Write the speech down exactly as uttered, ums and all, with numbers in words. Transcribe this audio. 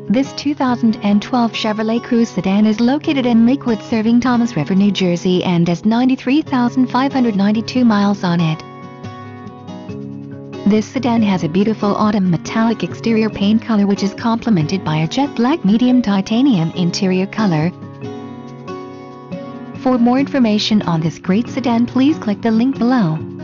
This two thousand twelve Chevrolet Cruze sedan is located in Lakewood, serving Thomas River, New Jersey, and has ninety-three thousand five hundred ninety-two miles on it. This sedan has a beautiful autumn metallic exterior paint color, which is complemented by a jet black medium titanium interior color. For more information on this great sedan, please click the link below.